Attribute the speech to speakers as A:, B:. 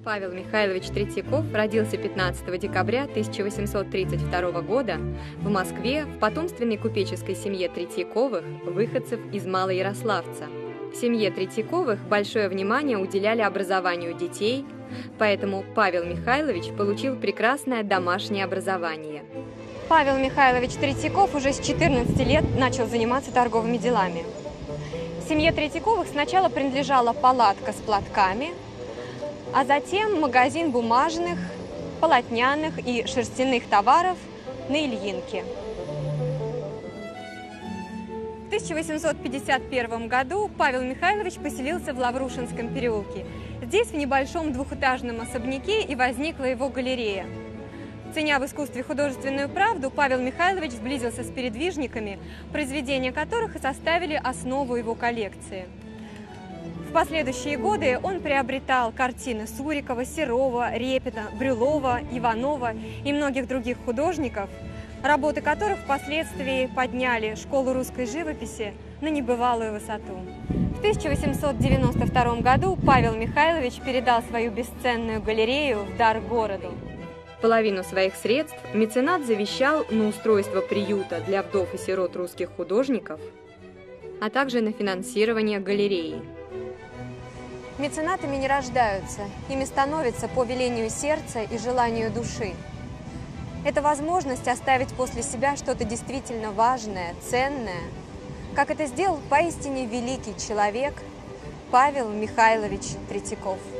A: Павел Михайлович Третьяков родился 15 декабря 1832 года в Москве в потомственной купеческой семье Третьяковых, выходцев из Малоярославца. В семье Третьяковых большое внимание уделяли образованию детей, поэтому Павел Михайлович получил прекрасное домашнее образование.
B: Павел Михайлович Третьяков уже с 14 лет начал заниматься торговыми делами. В семье Третьяковых сначала принадлежала палатка с платками, а затем магазин бумажных, полотняных и шерстяных товаров на Ильинке. В 1851 году Павел Михайлович поселился в Лаврушинском переулке. Здесь, в небольшом двухэтажном особняке, и возникла его галерея. Ценя в искусстве художественную правду, Павел Михайлович сблизился с передвижниками, произведения которых и составили основу его коллекции. В последующие годы он приобретал картины Сурикова, Серова, Репина, Брюлова, Иванова и многих других художников, работы которых впоследствии подняли школу русской живописи на небывалую высоту. В 1892 году Павел Михайлович передал свою бесценную галерею в дар городу.
A: Половину своих средств меценат завещал на устройство приюта для вдов и сирот русских художников, а также на финансирование галереи.
B: Меценатами не рождаются, ими становятся по велению сердца и желанию души. Это возможность оставить после себя что-то действительно важное, ценное, как это сделал поистине великий человек Павел Михайлович Третьяков.